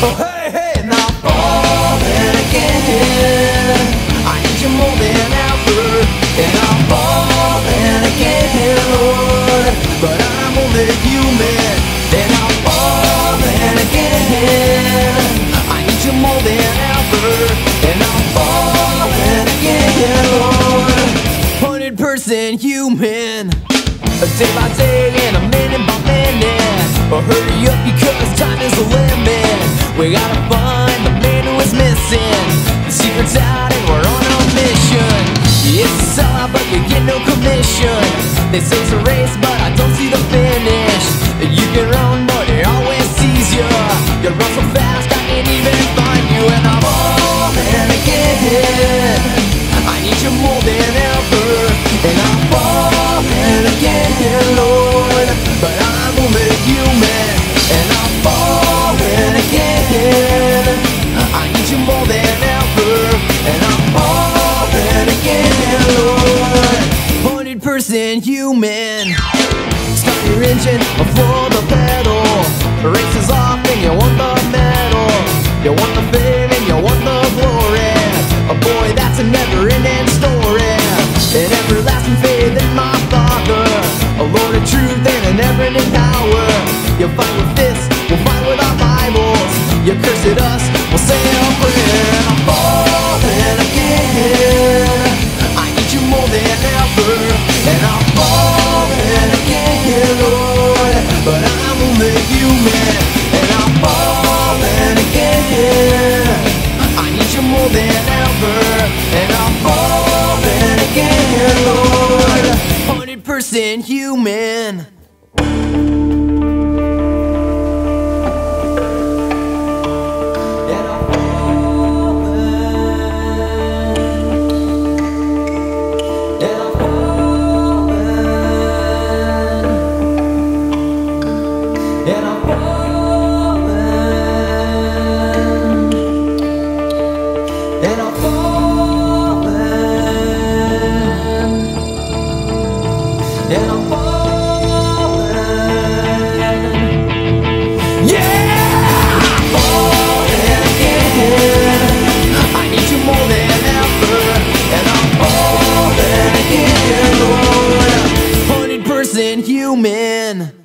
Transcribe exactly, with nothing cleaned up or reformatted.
Oh hey, hey, and I'm falling again. I need you more than ever, and I'm falling again, Lord. But I'm only human, and I'm falling again. I need you more than ever, and I'm falling again, Lord. Hundred percent human, day by day and a minute by minute. But hurry up because time is the limit. We gotta find the man who is missing. The secret's out and we're on a mission. It's a sellout but you get no commission. They say it's a race but I don't see the finish. You can run but it always sees you. You run so fast I can't even find you. And I'm falling again. I need you more than ever, and I'm falling again, Lord. But I'm only human, and I'm falling again. I need you more than ever, and I'm falling again, Lord. Hundred percent human. Start your engine before the pedal. Race is off and you want the medal. You want the fame and you want the glory. Oh boy, that's a never-ending story. An everlasting faith in my Father, a Lord of truth and an never-ending power. You'll fight with fists, we'll fight with our Bibles. You curse at us, we'll say a prayer. I'm falling again. I need you more than ever, and I'm falling again, Lord. But I'm only human, and I'm falling again. I need you more than ever, and I'm falling again, Lord. Hundred percent human. And I'm falling, and I'm falling, and I'm falling, and I'm falling, and I'm falling. Yeah! I'm falling again. I need you more than ever, and I'm falling again, Lord. Hundred percent human.